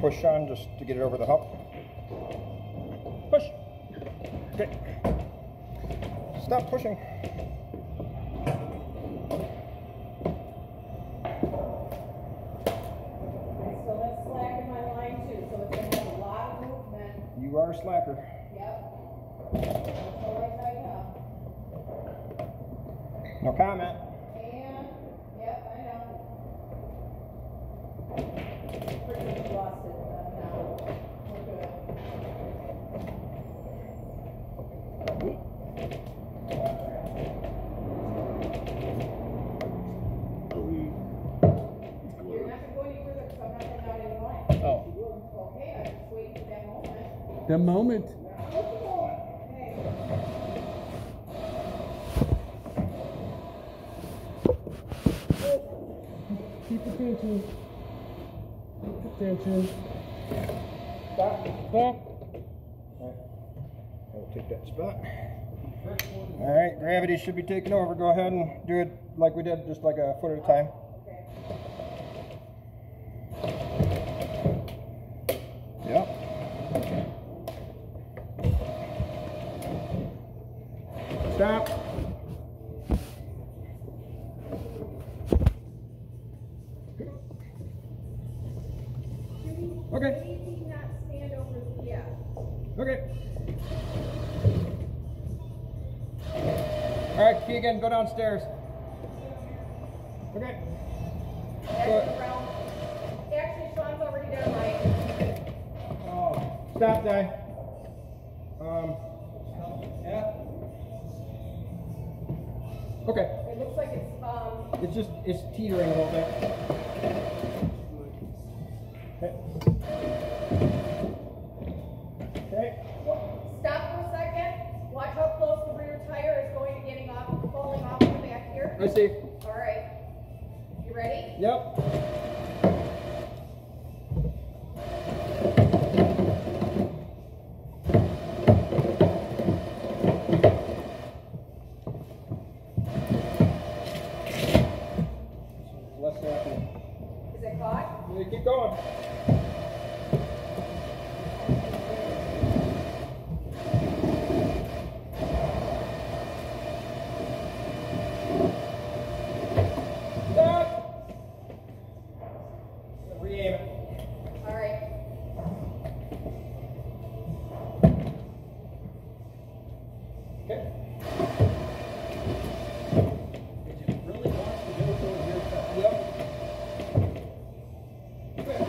push on just to get it over the hump. Push. Okay. Stop pushing. You are a slacker. Yep. No comment. And, yep, I know. Pretty much lost it now. We're good. You're not going to go any further because I'm not going out any line. Oh. Okay, I'm just waiting for that moment. The moment. Keep attention. Keep attention. Stop. Stop. I'll take that spot. Alright, gravity should be taking over. Go ahead and do it like we did, just like a foot at a time. Yep. Stop. Okay. Okay. Alright, Keegan, go downstairs. Okay. Actually, Sean's already done mine. Oh, stop, Di. Yeah. Okay. It looks like It's teetering a little bit. Okay. Okay. Stop for a second. Watch how close the rear tire is going to falling off the back here. I see. All right. You ready? Yep. Less happy. Is it caught? You keep going. Re-aim it. All right. Okay. It really wants to go towards your side. Yep. Okay.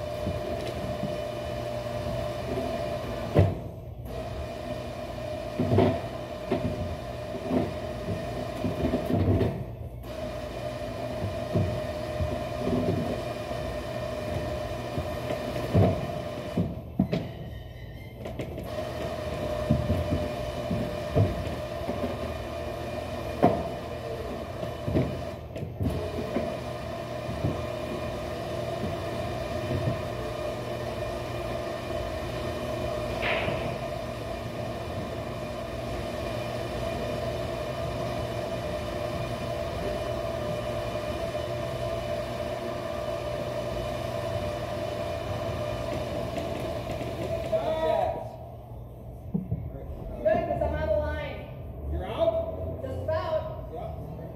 Good, because I'm on the line. You're out? Just about. Yep.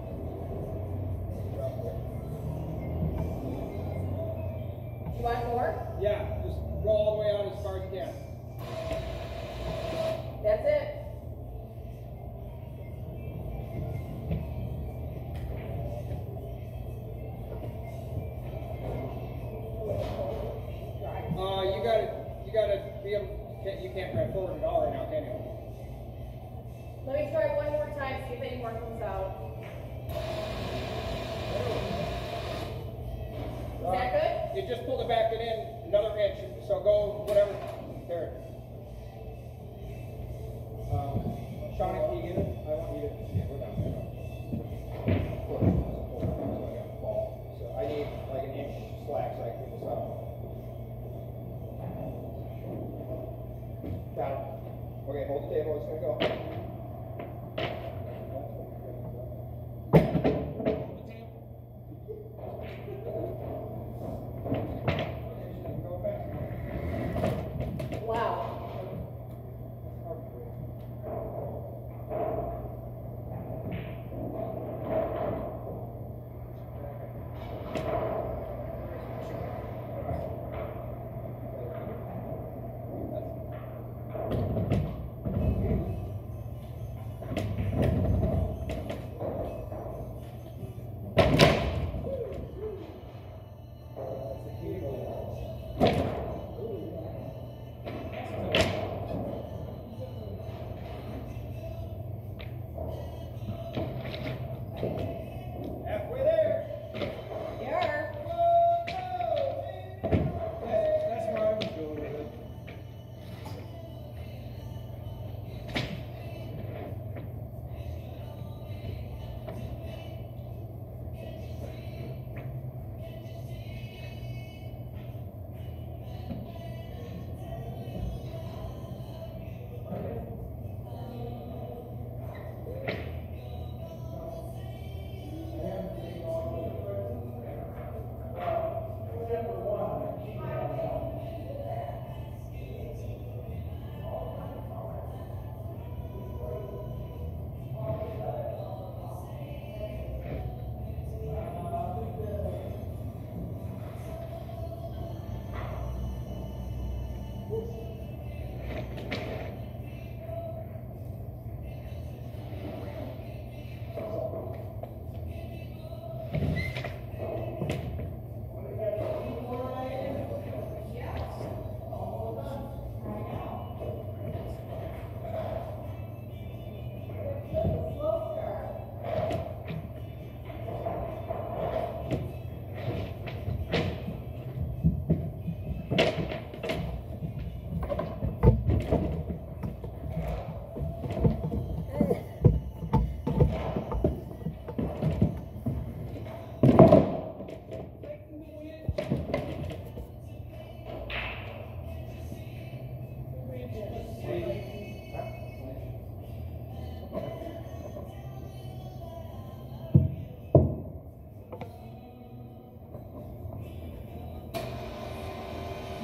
You want more? Yeah, just roll all the way out as far as you can. That's it. You gotta be able, you can't drive forward at all right now, can you? Let me try one more time, see if any more comes out. Is that good? You just pulled it back and in another inch, so go whatever. There. Sean and Keegan, I want you to go down there. So I need like an inch slack so I can pick this up. Got it. Okay, hold the table, it's gonna go. Go back.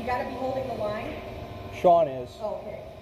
gotta be holding the line? Sean is. Oh, okay.